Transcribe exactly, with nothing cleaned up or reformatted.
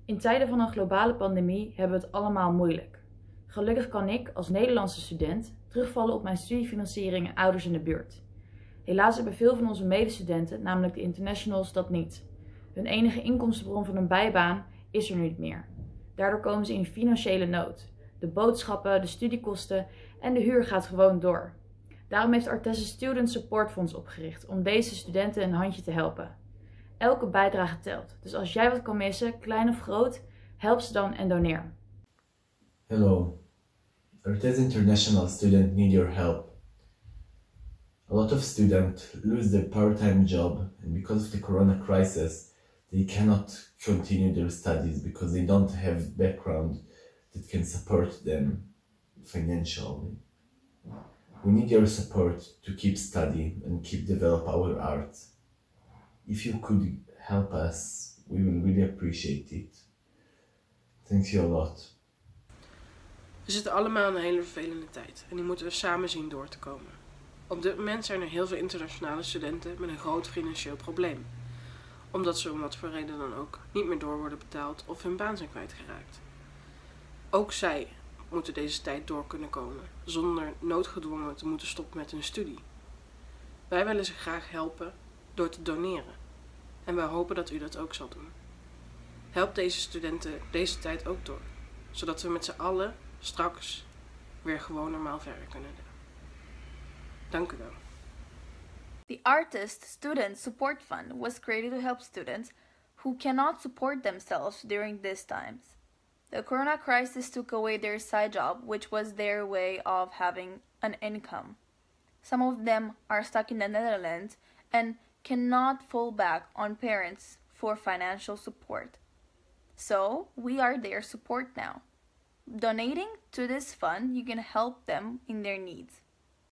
In tijden van een globale pandemie hebben we het allemaal moeilijk. Gelukkig kan ik, als Nederlandse student, terugvallen op mijn studiefinanciering en ouders in de buurt. Helaas hebben veel van onze medestudenten, namelijk de internationals, dat niet. Hun enige inkomstenbron van een bijbaan is er nu niet meer. Daardoor komen ze in financiële nood. De boodschappen, de studiekosten en de huur gaat gewoon door. Daarom heeft Artesse Student Support Fonds opgericht om deze studenten een handje te helpen. Elke bijdrage telt, dus als jij wat kan missen, klein of groot, help ze dan en doneer. Hello, Artesse International students need your help. A lot of students lose their part-time job, and because of the corona crisis, they cannot continue their studies because they don't have background that can support them financially. We need your support to keep studying and keep develop our art. If you could help us, we will really appreciate it. Thank you a lot. We zitten allemaal in een hele vervelende tijd en die moeten we samen zien door te komen. Op dit moment zijn er heel veel internationale studenten met een groot financieel probleem. Omdat ze om wat voor reden dan ook niet meer door worden betaald of hun baan zijn kwijtgeraakt. Ook zij moeten deze tijd door kunnen komen, zonder noodgedwongen te moeten stoppen met hun studie. Wij willen ze graag helpen door te doneren. En wij hopen dat u dat ook zal doen. Help deze studenten deze tijd ook door, zodat we met z'n allen straks weer gewoon normaal verder kunnen doen. Dank u wel. The Artist Student Support Fund was created to help students who cannot support themselves during these times. The corona crisis took away their side job, which was their way of having an income. Some of them are stuck in the Netherlands and cannot fall back on parents for financial support. So, we are their support now. Donating to this fund, you can help them in their needs.